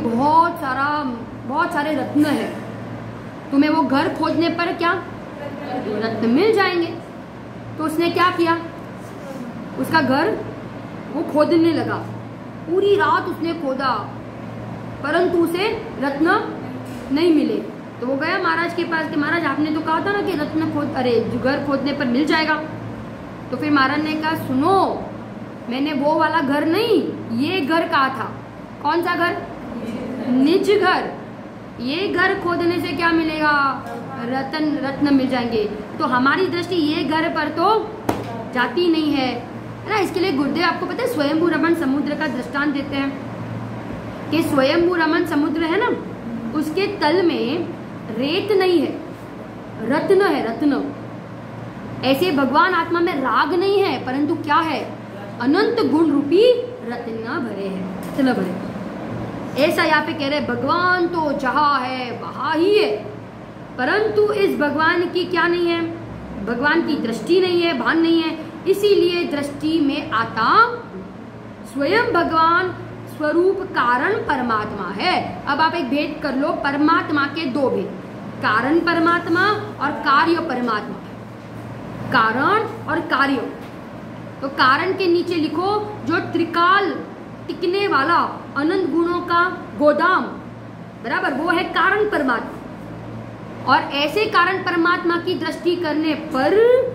बहुत सारे रत्न है, तुम्हें वो घर खोदने पर क्या रत्न मिल जाएंगे। तो उसने क्या किया, उसका घर वो खोदने लगा, पूरी रात उसने खोदा, परंतु उसे रत्न नहीं मिले। तो वो गया महाराज के पास कि महाराज आपने तो कहा था ना कि रत्न घर खोदने पर मिल जाएगा। तो फिर महाराज ने कहा सुनो, मैंने वो वाला घर नहीं, ये घर कहा था। कौन सा घर? निज घर। ये घर खोदने से क्या मिलेगा? रत्न मिल जाएंगे। तो हमारी दृष्टि ये घर पर तो जाती नहीं है ना। इसके लिए गुरुदेव आपको पता है स्वयंभू रमन समुद्र का दृष्टांत देते हैं कि स्वयंभू रमन समुद्र है ना, उसके तल में रेत नहीं है, रत्न है, रत्न। ऐसे भगवान आत्मा में राग नहीं है, परंतु क्या है? अनंत गुण रूपी रत्न भरे हैं, रत्न भरे। ऐसा यहाँ पे कह रहे भगवान तो जहाँ है वहाँ ही है, परंतु इस भगवान की क्या नहीं है? भगवान की दृष्टि नहीं है, भान नहीं है, इसीलिए दृष्टि में आता स्वयं भगवान स्वरूप कारण परमात्मा है। अब आप एक भेद कर लो, परमात्मा के दो भेद, कारण परमात्मा और कार्य परमात्मा। कारण और कार्य, तो कारण के नीचे लिखो जो त्रिकाल टिकने वाला अनंत गुणों का गोदाम, बराबर, वो है कारण परमात्मा। और ऐसे कारण परमात्मा की दृष्टि करने पर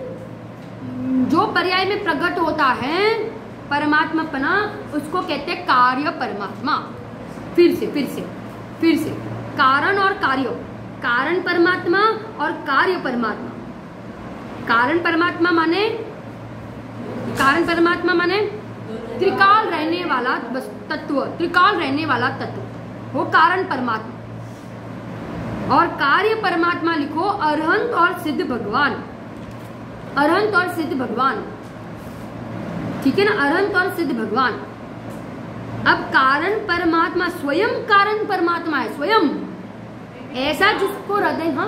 जो पर्याय में प्रकट होता है परमात्मापना, उसको कहते हैं कार्य परमात्मा। फिर से कारण और कार्य, कारण परमात्मा और कार्य परमात्मा। कारण परमात्मा माने त्रिकाल रहने वाला तत्व, त्रिकाल रहने वाला तत्व, वो कारण परमात्मा। और कार्य परमात्मा लिखो अरहंत और सिद्ध भगवान, अरहंत और सिद्ध भगवान, ठीक है ना, अरहंत और सिद्ध भगवान। अब कारण परमात्मा स्वयं कारण परमात्मा है, स्वयं ऐसा जिसको हृदय, हाँ,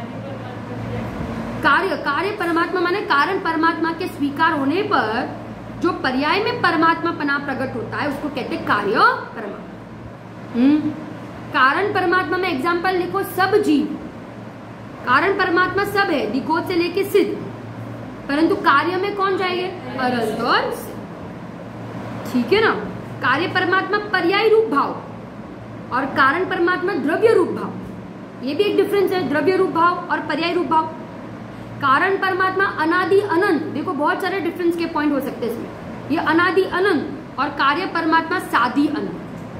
कार्य परमात्मा माने कारण परमात्मा के स्वीकार होने पर जो पर्याय में परमात्मा पना प्रकट होता है उसको कहते हैं कार्य परमात्मा। कारण परमात्मा में एग्जाम्पल लिखो सब जीव, कारण परमात्मा सब है, दिगोद से लेके सिद्ध, परंतु कार्य में कौन जाएंगे? अनंत और सिद्ध, ठीक है ना। कार्य परमात्मा पर्याय रूप भाव और कारण परमात्मा द्रव्य रूप भाव, ये भी एक डिफरेंस है, द्रव्य रूप भाव और पर्याय रूप भाव। कारण परमात्मा अनादि अनंत, देखो बहुत सारे डिफरेंस के पॉइंट हो सकते हैं इसमें, ये अनादि अनंत, और कार्य परमात्मा सादि अनंत,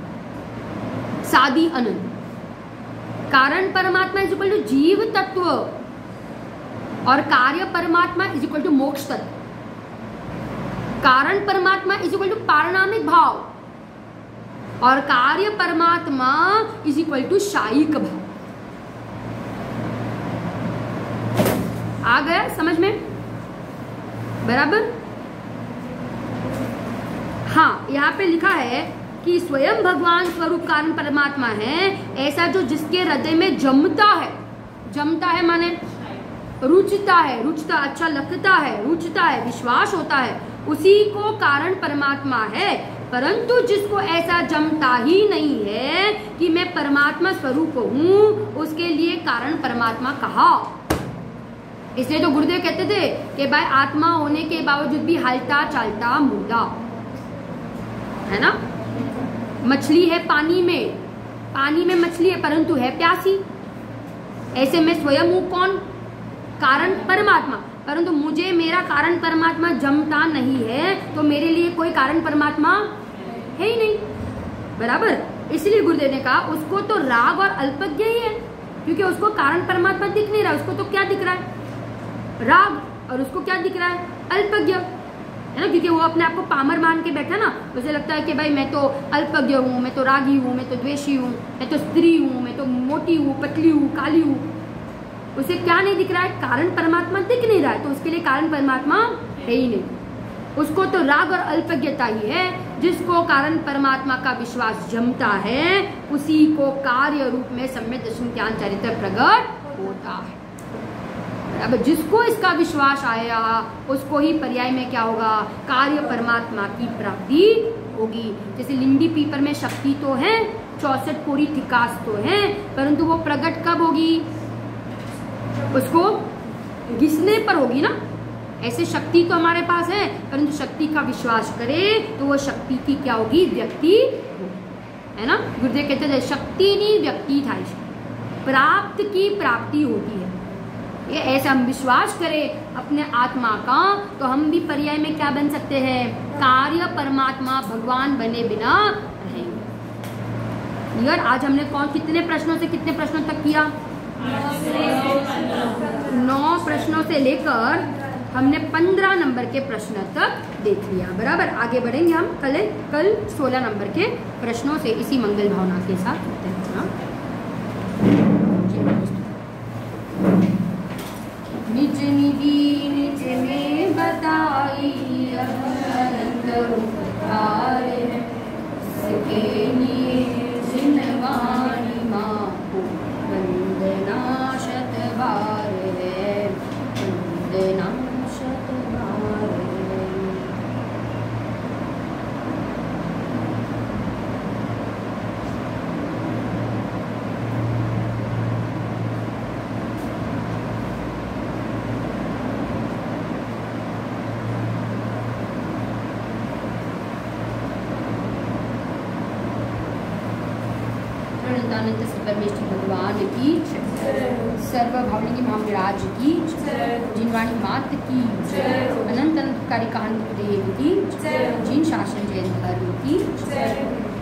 सादि अनंत। कारण परमात्मा इज इक्वल टू जीव तत्व और कार्य परमात्मा इज इक्वल टू मोक्ष तत्व। कारण परमात्मा इज इक्वल टू पारणामिक भाव और कार्य परमात्मा इज इक्वल टू शायिक भाव। आ गया समझ में? बराबर। हाँ, यहाँ पे लिखा है कि स्वयं भगवान स्वरूप कारण परमात्मा है, ऐसा जो जिसके हृदय में जमता है माने रुचता है, रुचता अच्छा लगता है, रुचता है, विश्वास होता है, उसी को कारण परमात्मा है। परंतु जिसको ऐसा जमता ही नहीं है कि मैं परमात्मा स्वरूप हूँ, उसके लिए कारण परमात्मा कहा। इसलिए तो गुरुदेव कहते थे कि भाई आत्मा होने के बावजूद भी हलता चालता मुर्दा है ना। मछली है पानी में मछली है परंतु है प्यासी। ऐसे मैं स्वयं हूँ कौन? कारण परमात्मा। परंतु मुझे मेरा कारण परमात्मा जमता नहीं है तो मेरे लिए कोई कारण परमात्मा है ही नहीं। बराबर। इसलिए गुरुदेव ने कहा उसको तो राग और अल्पज्ञ ही है, क्योंकि उसको कारण परमात्मा दिख नहीं रहा। उसको तो क्या दिख रहा है? राग। और उसको क्या दिख रहा है? अल्पज्ञ है ना, क्योंकि वो अपने आप को पामर मान के बैठा ना, उसे लगता है कि भाई मैं तो अल्पज्ञ हूँ, मैं तो रागी हूँ, मैं तो द्वेषी हूँ, मैं तो स्त्री हूँ, मैं तो मोटी हूँ, पतली हूँ, काली हूँ। उसे क्या नहीं दिख रहा है? कारण परमात्मा दिख नहीं रहा है, तो उसके लिए कारण परमात्मा है ही नहीं। उसको तो राग और अल्पज्ञता ही है। जिसको कारण परमात्मा का विश्वास जमता है उसी को कार्य रूप में सम्यक दर्शन ज्ञान चरित्र प्रकट होता है। अब जिसको इसका विश्वास आया उसको ही पर्याय में क्या होगा? कार्य परमात्मा की प्राप्ति होगी। जैसे लिंडी पीपर में शक्ति तो है, 64 कोरी थिकास तो है, परंतु वो प्रकट कब होगी? उसको घिसने पर होगी ना। ऐसे शक्ति तो हमारे पास है, परंतु शक्ति का विश्वास करे तो वो शक्ति की क्या होगी? व्यक्ति होगी, है ना। गुरुदेव कहते थे शक्ति नहीं व्यक्ति था, प्राप्त की प्राप्ति होती है। ये ऐसा हम विश्वास करें अपने आत्मा का तो हम भी पर्याय में क्या बन सकते हैं? कार्य परमात्मा भगवान बने बिना रहेंगे। यार आज हमने कितने प्रश्नों से कितने प्रश्नों तक किया? 9 प्रश्नों से लेकर हमने 15 नंबर के प्रश्न तक देख लिया। बराबर। आगे बढ़ेंगे हम कल 16 नंबर के प्रश्नों से इसी मंगल भावना के साथ होते हैं। निज निधि निज में बताई अनंत उपकार है, इसके लिए जिनवाणी माँ को वंदना शतबार है, वंदना शतबार है। अनंत परमेश्वर भगवान की, सर्वभावनी महाराज की, जिनवाणी मात की, अनंत अनंत कारिकान देव की, जिन शासन जयंत की।